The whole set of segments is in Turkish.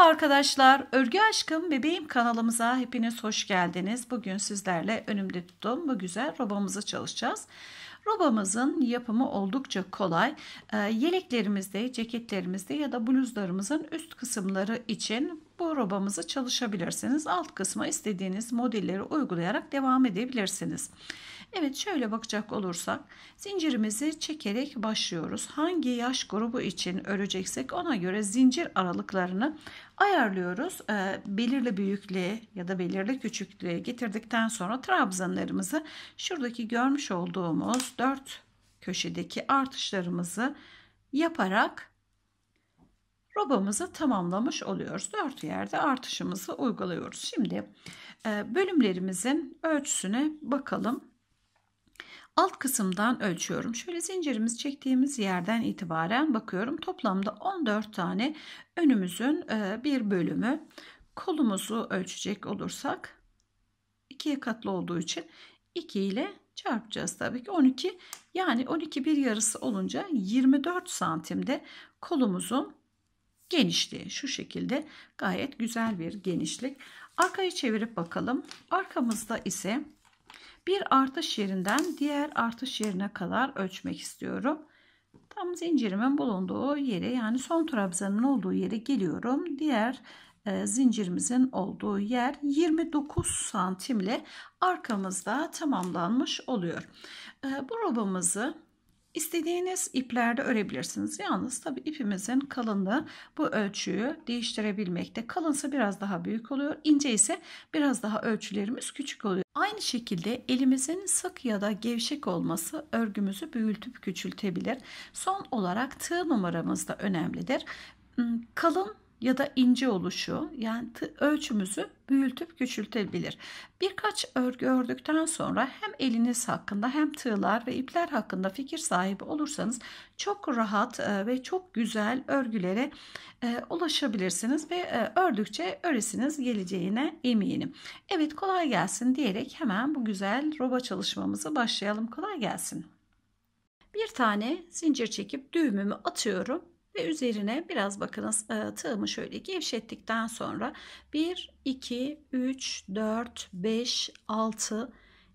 Arkadaşlar, Örgü Aşkım Bebeğim kanalımıza hepiniz hoş geldiniz. Bugün sizlerle önümde tuttuğum bu güzel robamızı çalışacağız. Robamızın yapımı oldukça kolay. Yeleklerimizde, ceketlerimizde ya da bluzlarımızın üst kısımları için bu robamızı çalışabilirsiniz. Alt kısma istediğiniz modelleri uygulayarak devam edebilirsiniz. Evet, şöyle bakacak olursak zincirimizi çekerek başlıyoruz. Hangi yaş grubu için öreceksek ona göre zincir aralıklarını ayarlıyoruz. Belirli büyüklüğe ya da belirli küçüklüğe getirdikten sonra trabzanlarımızı şuradaki görmüş olduğumuz 4 köşedeki artışlarımızı yaparak robamızı tamamlamış oluyoruz. 4 yerde artışımızı uyguluyoruz. Şimdi bölümlerimizin ölçüsüne bakalım. Alt kısımdan ölçüyorum. Şöyle zincirimizi çektiğimiz yerden itibaren bakıyorum. Toplamda 14 tane önümüzün bir bölümü. Kolumuzu ölçecek olursak 2'ye katlı olduğu için 2 ile çarpacağız tabii ki. 12, yani 12 bir yarısı olunca 24 santimde kolumuzun genişliği. Şu şekilde gayet güzel bir genişlik. Arkayı çevirip bakalım. Arkamızda ise bir artış yerinden diğer artış yerine kadar ölçmek istiyorum. Tam zincirimin bulunduğu yere, yani son trabzanın olduğu yere geliyorum. Diğer zincirimizin olduğu yer 29 santimle arkamızda tamamlanmış oluyor. Bu robamızı İstediğiniz iplerde örebilirsiniz. Yalnız tabi ipimizin kalınlığı bu ölçüyü değiştirebilmekte. Kalınsa biraz daha büyük oluyor. İnce ise biraz daha ölçülerimiz küçük oluyor. Aynı şekilde elimizin sık ya da gevşek olması örgümüzü büyütüp küçültebilir. Son olarak tığ numaramız da önemlidir. Kalın ya da ince oluşu, yani ölçümüzü büyütüp küçültebilir. Birkaç örgü ördükten sonra hem eliniz hakkında hem tığlar ve ipler hakkında fikir sahibi olursanız çok rahat ve çok güzel örgülere ulaşabilirsiniz ve ördükçe öresiniz geleceğine eminim. Evet, kolay gelsin diyerek hemen bu güzel roba çalışmamızı başlayalım. Kolay gelsin. Bir tane zincir çekip düğümümü atıyorum. Ve üzerine biraz bakınız tığımı şöyle gevşettikten sonra 1, 2, 3, 4, 5, 6,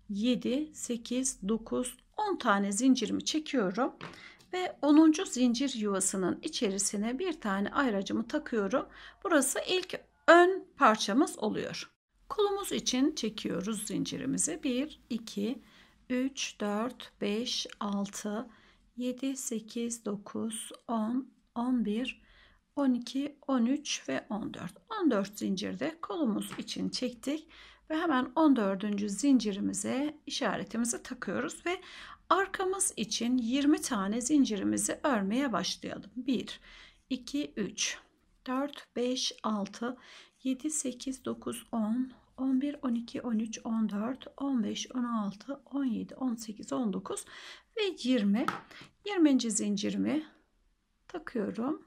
7, 8, 9, 10 tane zincirimi çekiyorum. Ve 10. zincir yuvasının içerisine bir tane ayracımı takıyorum. Burası ilk ön parçamız oluyor. Kolumuz için çekiyoruz zincirimizi. 1, 2, 3, 4, 5, 6, 7, 8, 9, 10, 11, 12, 13 ve 14. 14 zincirde kolumuz için çektik ve hemen 14. zincirimize işaretimizi takıyoruz ve arkamız için 20 tane zincirimizi örmeye başlayalım. 1, 2, 3, 4, 5, 6, 7, 8, 9, 10, 11, 12, 13, 14, 15, 16, 17, 18, 19 ve 20. 20. zincirimi takıyorum.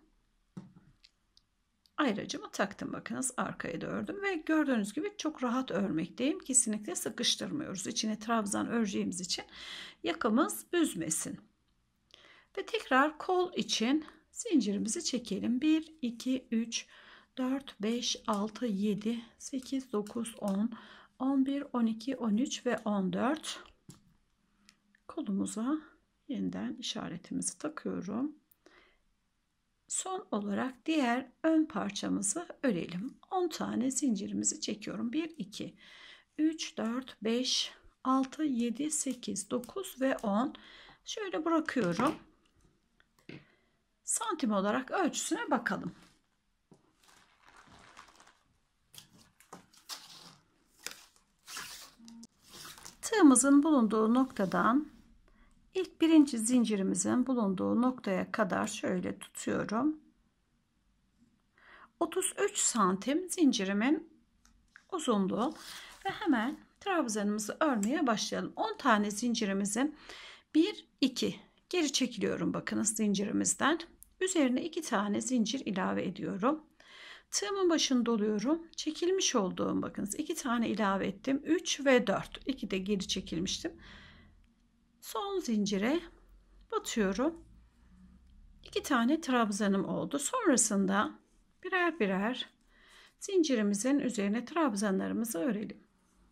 Ayracımı taktım. Bakınız arkaya da ördüm ve gördüğünüz gibi çok rahat örmekteyim. Kesinlikle sıkıştırmıyoruz. İçine trabzan öreceğimiz için yakamız üzmesin. Ve tekrar kol için zincirimizi çekelim. 1, 2, 3, 4, 5, 6, 7, 8, 9, 10, 11, 12, 13 ve 14. Kolumuza yeniden işaretimizi takıyorum. Son olarak diğer ön parçamızı örelim. 10 tane zincirimizi çekiyorum. 1, 2, 3, 4, 5, 6, 7, 8, 9 ve 10. Şöyle bırakıyorum. Santim olarak ölçüsüne bakalım. Tığımızın bulunduğu noktadan İlk birinci zincirimizin bulunduğu noktaya kadar şöyle tutuyorum. 33 santim zincirimin uzunluğu ve hemen trabzanımızı örmeye başlayalım. 10 tane zincirimizi 1, 2 geri çekiliyorum. Bakınız zincirimizden. Üzerine 2 tane zincir ilave ediyorum. Tığımın başını doluyorum. Çekilmiş olduğum, bakınız 2 tane ilave ettim. 3 ve 4. 2 de geri çekilmiştim. Son zincire batıyorum. 2 tane trabzanım oldu. Sonrasında birer birer Zincirimizin üzerine trabzanlarımızı örelim.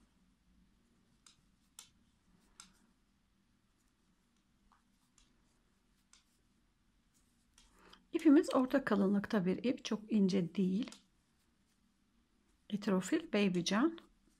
İpimiz orta kalınlıkta bir ip, çok ince değil. Etrofil Babycan.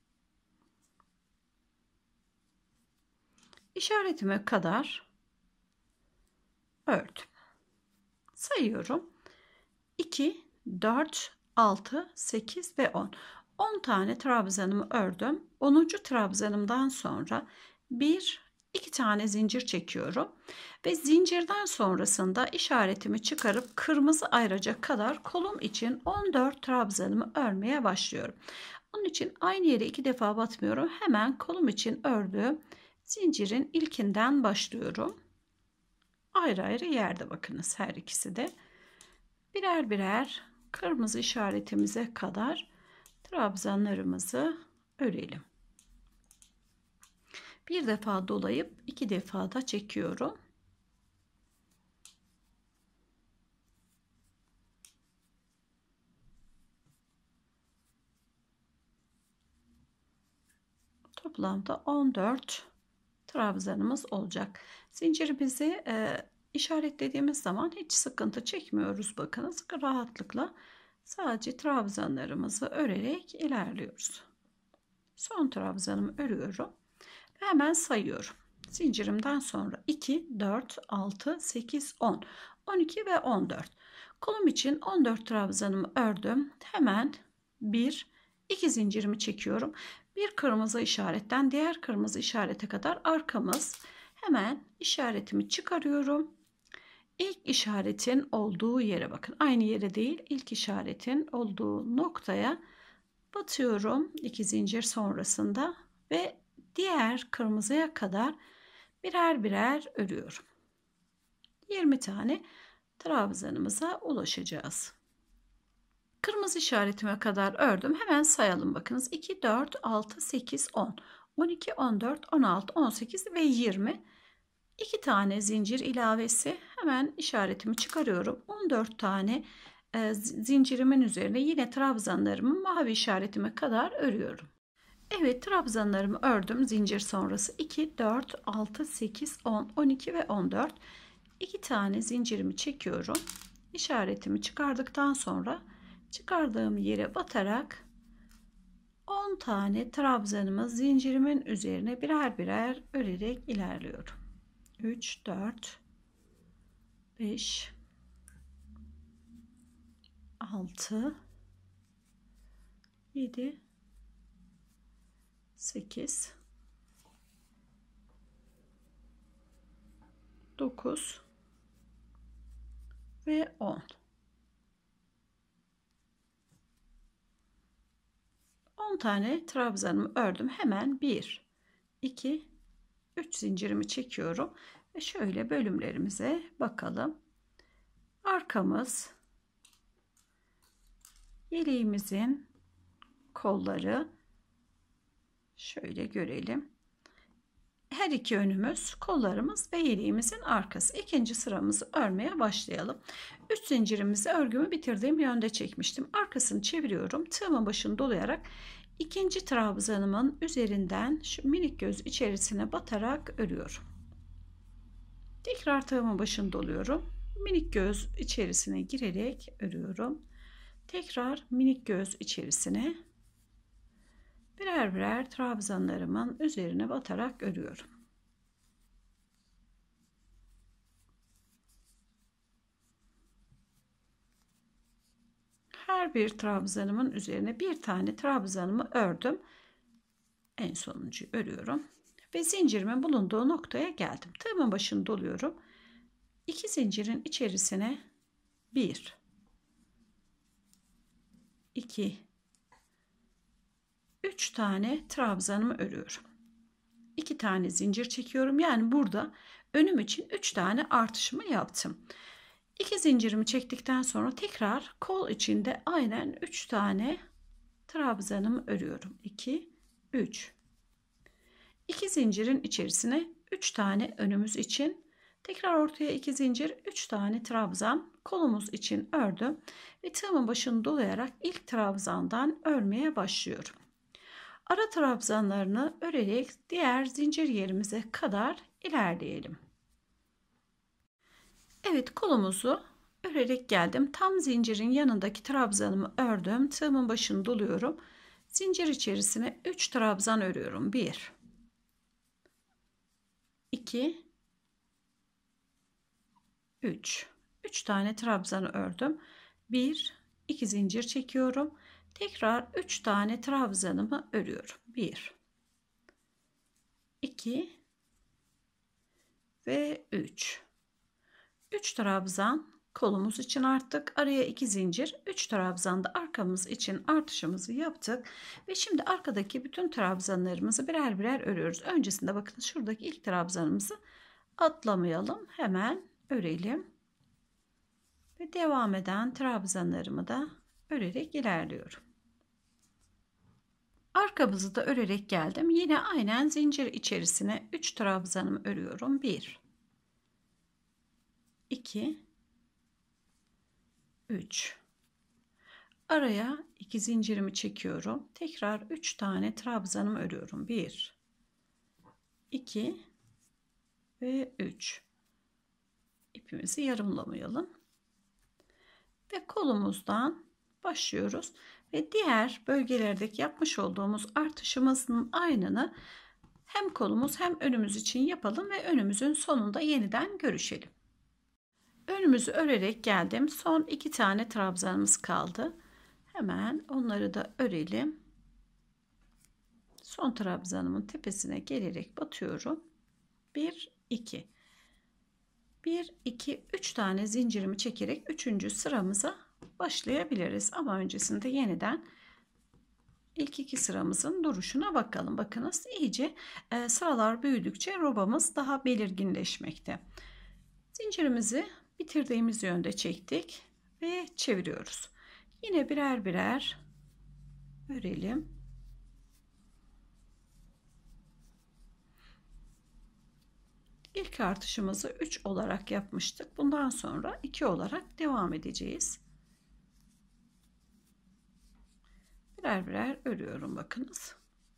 İşaretime kadar ördüm. Sayıyorum. 2, 4, 6, 8 ve 10. 10 tane trabzanımı ördüm. 10. trabzanımdan sonra 2 tane zincir çekiyorum. Ve zincirden sonrasında işaretimi çıkarıp kırmızı ayracak kadar kolum için 14 trabzanımı örmeye başlıyorum. Onun için aynı yere 2 defa batmıyorum. Hemen kolum için ördüğüm zincirin ilkinden başlıyorum. Ayrı ayrı yerde bakınız, her ikisi de. Birer birer kırmızı işaretimize kadar trabzanlarımızı örelim. Bir defa dolayıp 2 defa da çekiyorum. Toplamda 14 trabzanımız olacak. Zincirimizi işaretlediğimiz zaman hiç sıkıntı çekmiyoruz. Bakınız, rahatlıkla sadece trabzanlarımızı örerek ilerliyoruz. Son trabzanımı örüyorum. Hemen sayıyorum. Zincirimden sonra 2, 4, 6, 8, 10, 12 ve 14. Kolum için 14 trabzanımı ördüm. Hemen 2 zincirimi çekiyorum. Bir kırmızı işaretten diğer kırmızı işarete kadar arkamız. Hemen işaretimi çıkarıyorum. İlk işaretin olduğu yere bakın. Aynı yere değil, ilk işaretin olduğu noktaya batıyorum 2 zincir sonrasında ve diğer kırmızıya kadar birer birer örüyorum. 20 tane trabzanımıza ulaşacağız. Kırmızı işaretime kadar ördüm. Hemen sayalım bakınız. 2, 4, 6, 8, 10, 12, 14, 16, 18 ve 20. 2 tane zincir ilavesi. Hemen işaretimi çıkarıyorum. 14 tane zincirimin üzerine yine trabzanlarımı mavi işaretime kadar örüyorum. Evet, trabzanlarımı ördüm. Zincir sonrası 2, 4, 6, 8, 10, 12 ve 14. 2 tane zincirimi çekiyorum. İşaretimi çıkardıktan sonra çıkardığım yere batarak 10 tane trabzanımı zincirimin üzerine birer birer örerek ilerliyorum. 3, 4, 5, 6, 7, 8, 9 ve 10. 10 tane trabzanımı ördüm. Hemen 1, 2, 3 zincirimi çekiyorum ve şöyle bölümlerimize bakalım. Arkamız, yeleğimizin kolları, şöyle görelim. Her iki önümüz, kollarımız ve yeleğimizin arkası. İkinci sıramızı örmeye başlayalım. 3 zincirimizi örgümü bitirdiğim yönde çekmiştim. Arkasını çeviriyorum. Tığımın başını dolayarak ikinci trabzanımın üzerinden şu minik göz içerisine batarak örüyorum. Tekrar tığımın başını doluyorum. Minik göz içerisine girerek örüyorum. Tekrar minik göz içerisine birer birer trabzanlarımın üzerine batarak örüyorum. Her bir trabzanımın üzerine bir tane trabzanımı ördüm. En sonuncuyu örüyorum ve zincirimin bulunduğu noktaya geldim. Tığımın başını doluyorum. 2 zincirin içerisine 1, 2, 3 tane trabzanımı örüyorum. 2 tane zincir çekiyorum. Yani burada önüm için 3 tane artışımı yaptım. 2 zincirimi çektikten sonra tekrar kol içinde aynen 3 tane trabzanımı örüyorum. 2, 3. 2 zincirin içerisine 3 tane önümüz için Tekrar ortaya 2 zincir, 3 tane trabzan kolumuz için ördüm ve tığımın başını dolayarak ilk trabzandan örmeye başlıyorum. Ara trabzanlarını örerek diğer zincir yerimize kadar ilerleyelim. Evet, kolumuzu örerek geldim. Tam zincirin yanındaki trabzanımı ördüm. Tığımın başını doluyorum. Zincir içerisine 3 trabzan örüyorum. 1 2 3 tane trabzanı ördüm. 1 2 zincir çekiyorum. Tekrar 3 tane trabzanımı örüyorum. 1 2 ve 3 trabzan kolumuz için arttık. Araya 2 zincir, 3 trabzan da arkamız için artışımızı yaptık. Ve şimdi arkadaki bütün trabzanlarımızı birer birer örüyoruz. Öncesinde bakın, şuradaki ilk trabzanımızı atlamayalım. Hemen örelim. Ve devam eden trabzanlarımı da örerek ilerliyorum. Arkamızı da örerek geldim. Yine aynen zincir içerisine 3 trabzanımı örüyorum. 1 2 3 araya 2 zincirimi çekiyorum. Tekrar 3 tane trabzanımı örüyorum. 1 2 ve 3. İpimizi yarımlamayalım. Ve kolumuzdan başlıyoruz ve diğer bölgelerdeki yapmış olduğumuz artışımızın aynını hem kolumuz hem önümüz için yapalım ve önümüzün sonunda yeniden görüşelim. Önümüzü örerek geldim. Son 2 tane trabzanımız kaldı. Hemen onları da örelim. Son trabzanımın tepesine gelerek batıyorum. 1 2 1 2 3 tane zincirimi çekerek 3. sıramıza başlayabiliriz. Ama öncesinde yeniden ilk 2 sıramızın duruşuna bakalım. Bakınız, iyice sıralar büyüdükçe robamız daha belirginleşmekte. Zincirimizi bitirdiğimiz yönde çektik ve çeviriyoruz. Yine birer birer örelim. İlk artışımızı 3 olarak yapmıştık. Bundan sonra 2 olarak devam edeceğiz. Birer birer örüyorum, bakınız.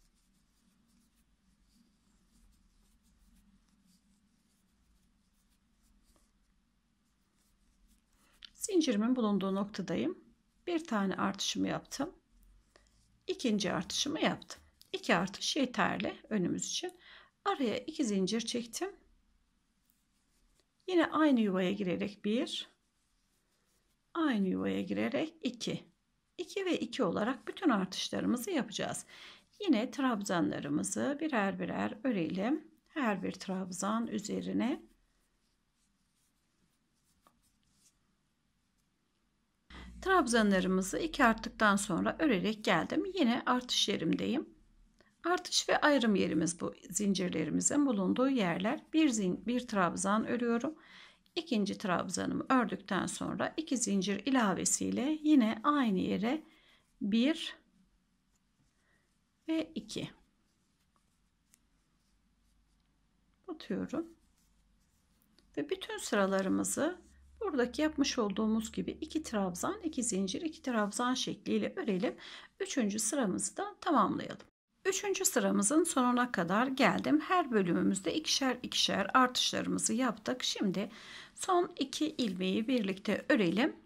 Zincirimin bulunduğu noktadayım. Bir tane artışımı yaptım. İkinci artışımı yaptım. 2 artış yeterli önümüz için. Araya 2 zincir çektim. Yine aynı yuvaya girerek 1, aynı yuvaya girerek 2, 2 ve 2 olarak bütün artışlarımızı yapacağız. Yine trabzanlarımızı birer birer örelim. Her bir trabzan üzerine trabzanlarımızı 2 arttıktan sonra örerek geldim. Yine artış yerimdeyim. Artış ve ayrım yerimiz bu zincirlerimizin bulunduğu yerler. Bir trabzan örüyorum. İkinci trabzanımı ördükten sonra 2 zincir ilavesiyle yine aynı yere 1 ve 2 batıyorum. Ve bütün sıralarımızı buradaki yapmış olduğumuz gibi 2 trabzan, 2 zincir, 2 trabzan şekliyle örelim. 3. sıramızı da tamamlayalım. 3. sıramızın sonuna kadar geldim. Her bölümümüzde ikişer ikişer artışlarımızı yaptık. Şimdi son 2 ilmeği birlikte örelim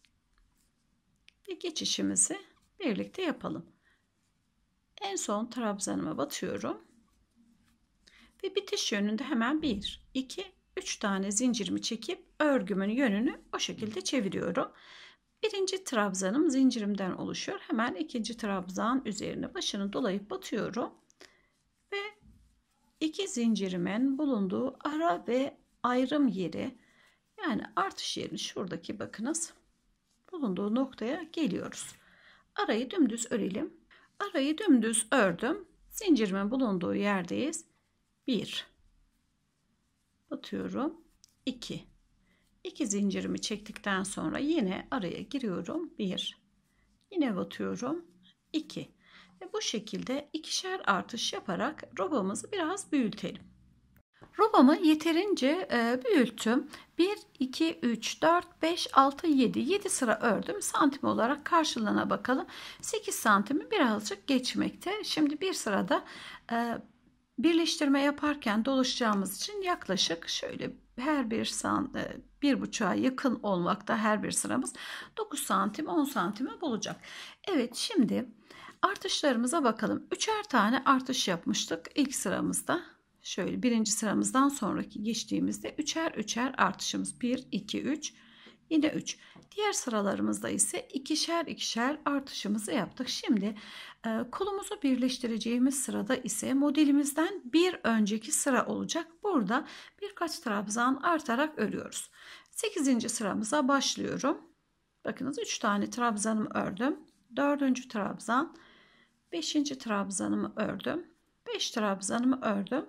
ve geçişimizi birlikte yapalım. En son trabzanıma batıyorum ve bitiş yönünde hemen 1 2 3 tane zincirimi çekip örgümün yönünü o şekilde çeviriyorum. Birinci trabzanım zincirimden oluşuyor. Hemen ikinci trabzan üzerine başını dolayıp batıyorum. Ve 2 zincirimin bulunduğu ara ve ayrım yeri, yani artış yerini şuradaki bakınız bulunduğu noktaya geliyoruz. Arayı dümdüz örelim. Arayı dümdüz ördüm. Zincirimin bulunduğu yerdeyiz. 1 batıyorum. 2 2 zincirimi çektikten sonra yine araya giriyorum. 1 yine batıyorum. 2 ve bu şekilde ikişer artış yaparak robamızı biraz büyütelim. Robamı yeterince büyüttüm. 1, 2, 3, 4, 5, 6, 7. 7 sıra ördüm. Santim olarak karşılığına bakalım. 8 santimi birazcık geçmekte. Şimdi bir sırada birleştirme yaparken dolaşacağımız için yaklaşık şöyle her bir buçuğa yakın olmakta her bir sıramız. 9 santim 10 santimi bulacak. Evet, şimdi artışlarımıza bakalım. Üçer tane artış yapmıştık ilk sıramızda. Şöyle birinci sıramızdan sonraki geçtiğimizde üçer üçer artışımız 1, 2, 3, yine 3. Diğer sıralarımızda ise ikişer ikişer artışımızı yaptık. Şimdi kolumuzu birleştireceğimiz sırada ise modelimizden bir önceki sıra olacak. Burada birkaç trabzan artarak örüyoruz. 8. sıramıza başlıyorum. Bakınız 3 tane trabzanımı ördüm. 4. trabzan, 5. trabzanımı ördüm. 5 trabzanımı ördüm.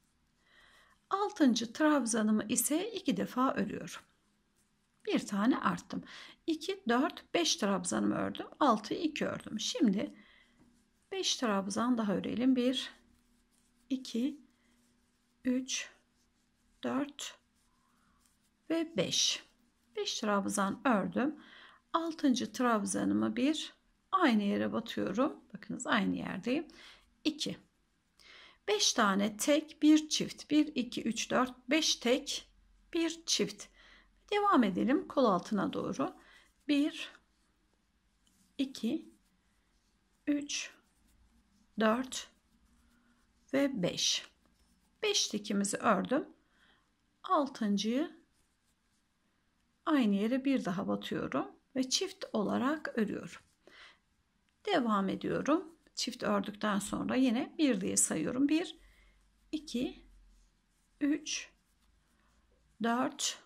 6. trabzanımı ise 2 defa örüyorum. Bir tane arttım. 2, 4, 5 trabzanımı ördüm. 6, 2 ördüm. Şimdi 5 trabzan daha örelim. 1, 2, 3, 4 ve 5. 5 trabzan ördüm. 6. trabzanımı aynı yere batıyorum. Bakınız aynı yerdeyim. 2. 5 tane tek, bir çift. 1, 2, 3, 4, 5 tek, bir çift. Devam edelim kol altına doğru. 1, 2, 3, 4 ve 5. 5 tekimizi ördüm. 6.'yı aynı yere bir daha batıyorum ve çift olarak örüyorum. Devam ediyorum. Çift ördükten sonra yine 1 diye sayıyorum. 1, 2, 3, 4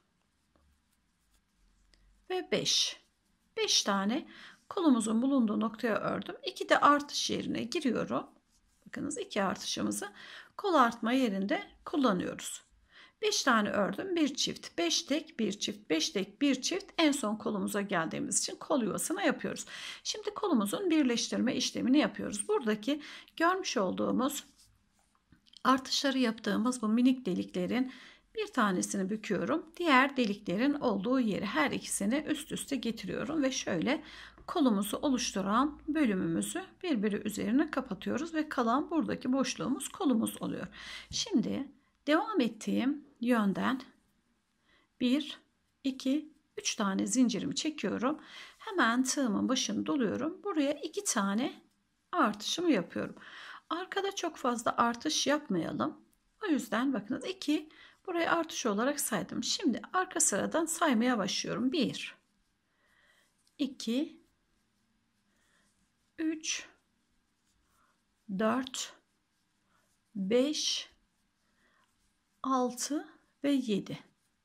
ve 5. 5 tane kolumuzun bulunduğu noktaya ördüm. 2 de artış yerine giriyorum. Bakınız 2 artışımızı kol artma yerinde kullanıyoruz. 5 tane ördüm. Bir çift, 5 tek, bir çift, 5 tek, bir çift. En son kolumuza geldiğimiz için kol yuvasını yapıyoruz. Şimdi kolumuzun birleştirme işlemini yapıyoruz. Buradaki görmüş olduğumuz artışları yaptığımız bu minik deliklerin bir tanesini büküyorum. Diğer deliklerin olduğu yeri her ikisini üst üste getiriyorum ve şöyle kolumuzu oluşturan bölümümüzü birbiri üzerine kapatıyoruz ve kalan buradaki boşluğumuz kolumuz oluyor. Şimdi devam ettiğim yönden 1, 2, 3 tane zincirimi çekiyorum. Hemen tığımın başını doluyorum. Buraya 2 tane artışımı yapıyorum. Arkada çok fazla artış yapmayalım. O yüzden bakınız 2 buraya artış olarak saydım. Şimdi arka sıradan saymaya başlıyorum. 1, 2, 3, 4, 5, 6 ve 7.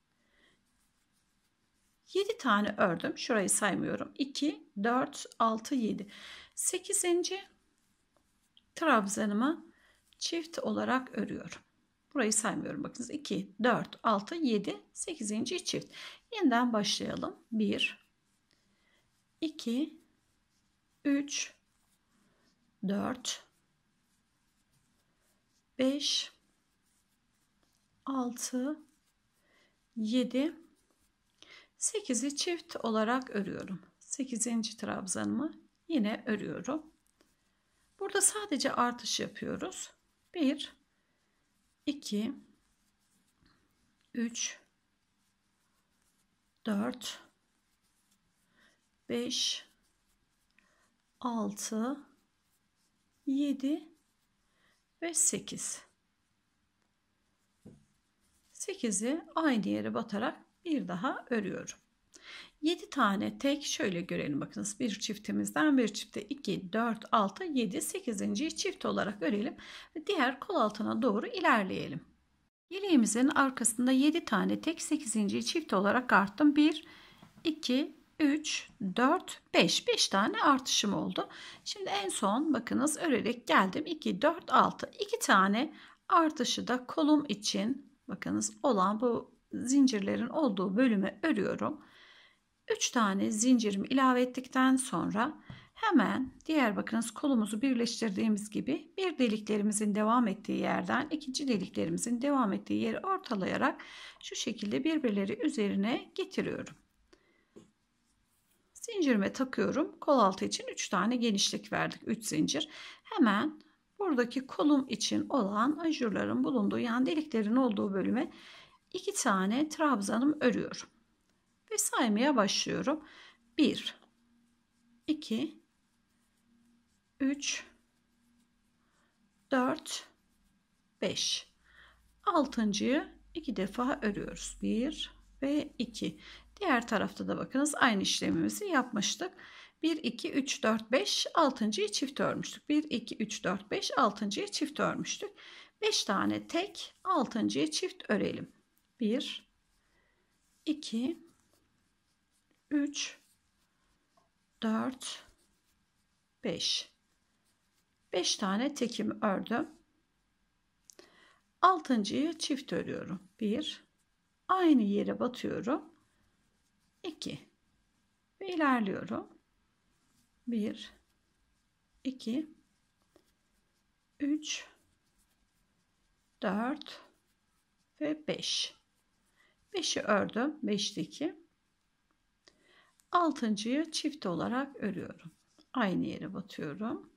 7 tane ördüm. Şurayı saymıyorum. 2, 4, 6, 7. 8. trabzanımı çift olarak örüyorum. Burayı saymıyorum. Bakınız 2, 4, 6, 7, 8. çift. Yeniden başlayalım. 1, 2, 3, 4, 5, 6, 7, 8'i çift olarak örüyorum. 8. trabzanımı yine örüyorum. Burada sadece artış yapıyoruz. 1, 2, 3, 4, 5, 6, 7 ve 8. 8'i aynı yere batarak bir daha örüyorum. 7 tane tek şöyle görelim bakınız. Bir çiftimizden bir çifte 2, 4, 6, 7, 8. çift olarak örelim. Ve diğer kol altına doğru ilerleyelim. Yeleğimizin arkasında 7 tane tek 8. çift olarak arttım. 1, 2, 3, 4, 5. 5 tane artışım oldu. Şimdi en son bakınız örerek geldim. 2, 4, 6. 2 tane artışı da kolum için bakınız olan bu zincirlerin olduğu bölüme örüyorum. 3 tane zincirimi ilave ettikten sonra Hemen diğer bakınız kolumuzu birleştirdiğimiz gibi bir deliklerimizin devam ettiği yerden ikinci deliklerimizin devam ettiği yeri ortalayarak şu şekilde birbirleri üzerine getiriyorum. Zincirime takıyorum. Kol altı için 3 tane genişlik verdik. 3 zincir. Hemen buradaki kolum için olan ajurların bulunduğu yani deliklerin olduğu bölüme 2 tane trabzanım örüyorum. Ve saymaya başlıyorum. 1, 2, 3, 4, 5. Altıncıyı 2 defa örüyoruz. 1 ve 2. Diğer tarafta da bakınız aynı işlemimizi yapmıştık. 1, 2, 3, 4, 5. Altıncıyı çift örmüştük. 1, 2, 3, 4, 5. Altıncıyı çift örmüştük. 5 tane tek altıncıyı çift örelim. 1, 2, 3, 4, 5. 5 tane tekimi ördüm. Altıncıyı çift örüyorum. 1, aynı yere batıyorum. 2 ve ilerliyorum. 1, 2, 3, 4 ve 5. 5'i ördüm. 5'teki. Altıncıyı çift olarak örüyorum. Aynı yere batıyorum.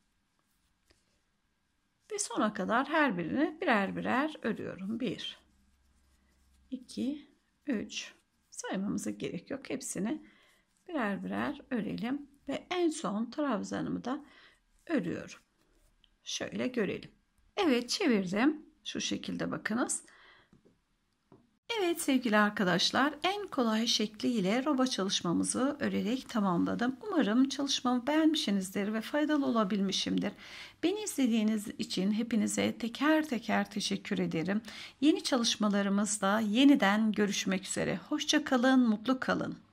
Ve sona kadar her birini birer birer örüyorum. 1, 2, 3. Saymamıza gerek yok. Hepsini birer birer örelim. Ve en son trabzanımı da örüyorum. Şöyle görelim. Evet, çevirdim. Şu şekilde bakınız. Evet sevgili arkadaşlar, en kolay şekliyle roba çalışmamızı örerek tamamladım. Umarım çalışmamı beğenmişsinizdir ve faydalı olabilmişimdir. Beni izlediğiniz için hepinize teker teker teşekkür ederim. Yeni çalışmalarımızda yeniden görüşmek üzere. Hoşça kalın, mutlu kalın.